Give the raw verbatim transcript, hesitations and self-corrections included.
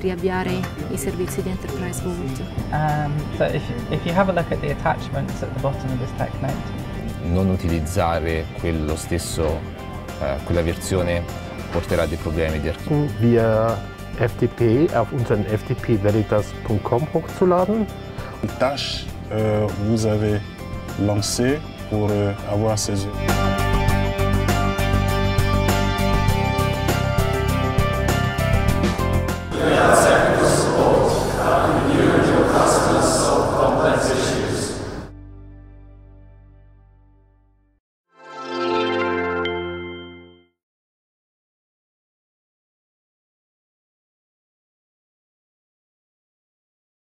riavviare i servizi di Enterprise Vault. Um, so if, if you have a look at the attachments at the bottom of this TechNote. Non utilizzare quello stesso, eh, quella versione porterà dei problemi di archivio. Via F T P auf unseren f t p veritas punkt com hochzuladen. Tâche euh, vous avez lancée pour euh, avoir ces